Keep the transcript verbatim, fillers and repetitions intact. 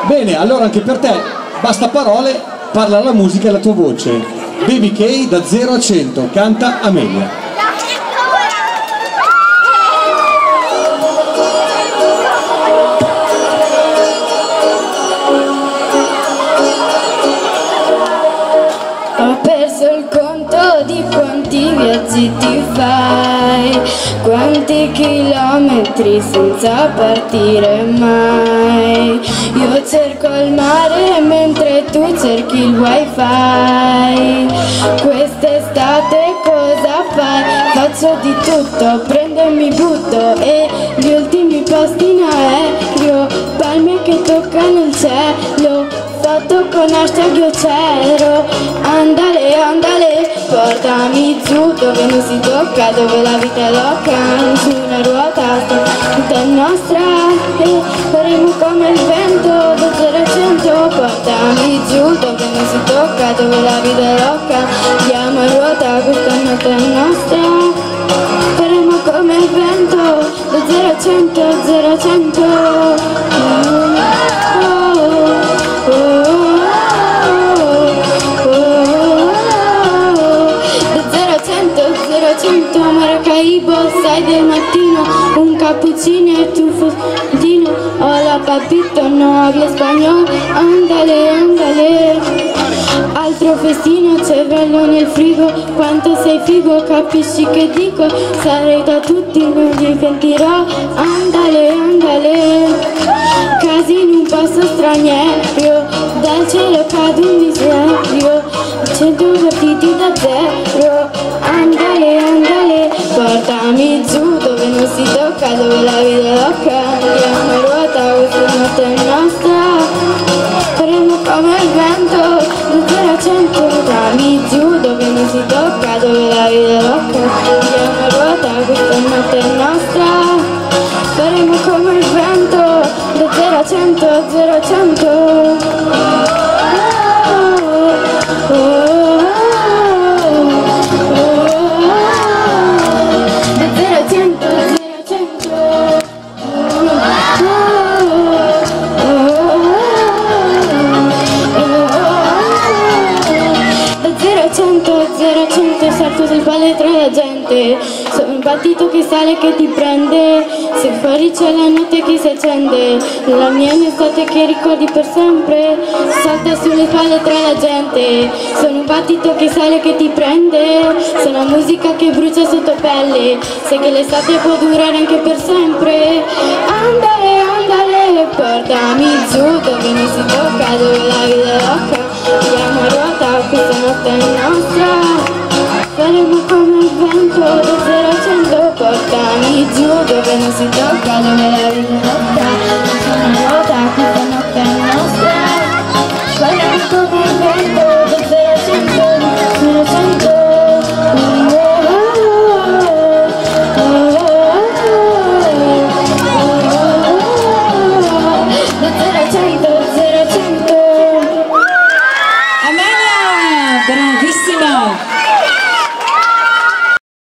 Bene, allora anche per te, basta parole, parla la musica e la tua voce. Baby K da zero a cento, canta Amelia. Ho perso il conto di quanti viaggi ti fai, quanti chilometri senza partire mai. Io cerco il mare mentre tu cerchi il wifi. Quest'estate cosa fai? Faccio di tutto, prendo e mi butto, e gli ultimi posti in aereo, palme che toccano il cielo, fatto con hashtag io c'ero. Andale, andale, portami giù dove non si tocca, dove la vita è loca, nessuna ruota, tutta è nostra, e faremo come il vento, da zero a cento. Portami giù dove non si tocca, dove la vita è loca, andiamo a ruota, questa notte è nostra. Faremo come il vento, da zero a cento, zero a cento. Oh, oh, oh. Maracaibo, sei del mattino, un cappuccino e tu fustino. Hola papito, no hablo spagnolo, andale, andale. Altro festino, cervello nel frigo, quanto sei figo, capisci che dico? Sarei da tutti, non li pentirò, andale, andale. Casi in un posto straniero, dal cielo cade un miserio, cento partiti da zero, andale, andale. Portami giù dove non si tocca, dove la vita è loca, andiamo a ruota, questa notte è nostra. Faremo come il vento, da zero a cento. Portami giù dove non si tocca, dove la vita è loca, andiamo a ruota, questa notte è nostra. Faremo come il vento, da zero a cento, zero a cento. Oh, oh, oh, oh. Da zero a cento, zero a cento. Oh, da zero a cento, zero a cento, salto sul palle tra la gente. Sono un battito che sale che ti prende, se fuori c'è la notte che si accende, la mia è un'estate che ricordi per sempre. Salta sulle spalle tra la gente, sono un battito che sale che ti prende, sono musica che brucia sotto pelle, sai che l'estate può durare anche per sempre. Andale, andale, portami giù dove non si tocca, dove la vita è loca, andiamo a ruota, questa notte è nostra. Faremo come il vento, da zero a cento. Portami giù dove non si tocca, dove la vita è loca, nessuna ruota, questa notte è nostra. Faremo come il vento, da zero a cento, zero a cento.